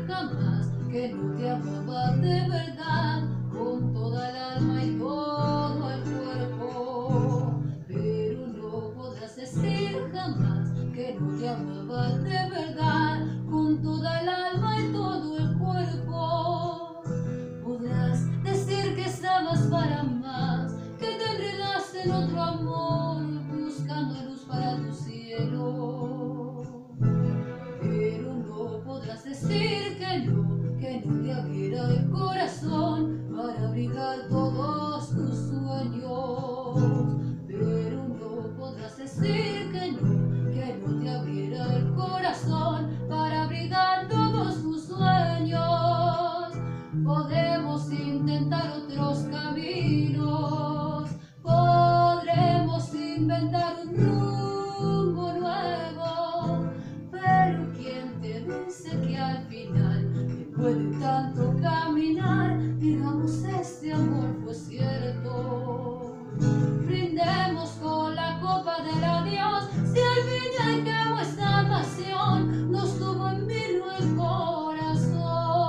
jamás que no te amaba de verdad, con toda el alma y todo el cuerpo. Pero no podrás decir jamás que no te amaba de verdad, con toda el alma y todo el cuerpo. Podrás decir que estabas para más, que te enredaste en otro amor, buscando luz para tu cielo. Pero no podrás decir que no te abriera el corazón para abrigar todos tus sueños. Pero no podrás decir que no te abriera el corazón para abrigar todos tus sueños. Podemos intentar otros caminos, podremos inventar un rumbo nuevo, pero ¿quién te dice que al final, después de tanto caminar, digamos este amor fue cierto? Brindemos con la copa del adiós, si al fin y al cabo esta pasión nos tuvo en vilo el corazón.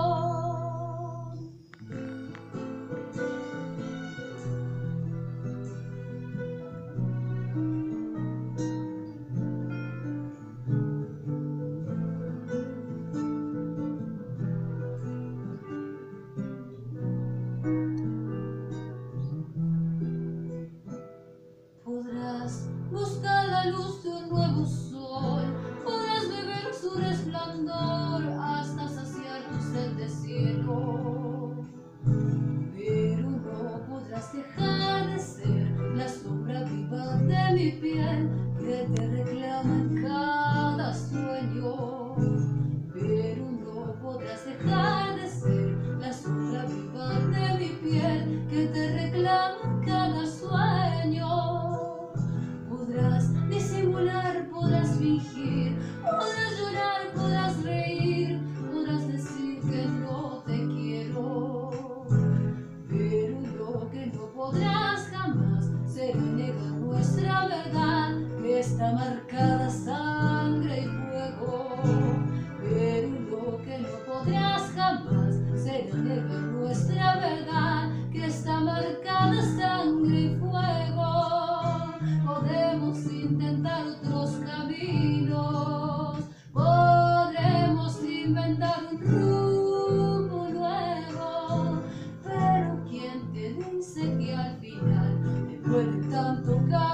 Podrás buscar la luz de un nuevo sol, podrás beber su resplandor hasta saciar tu sed de cielo. Pero no podrás dejar de ser la sombra viva de mi piel que te reclama en cada sueño. Pero no podrás dejar de ser la sombra viva de mi piel que te reclama en cada sueño. Podrás disimular, podrás fingir, podrás llorar, podrás reír, podrás decir que no te quiero. Pero lo que no podrás jamás será negar nuestra verdad, que está marcada sangre y fuego. Pero lo que no podrás jamás será negar nuestra verdad, que está marcada sangre y fuego. Podemos intentar otros caminos, podremos inventar un rumbo nuevo, pero ¿quién te dice que al final, después de tanto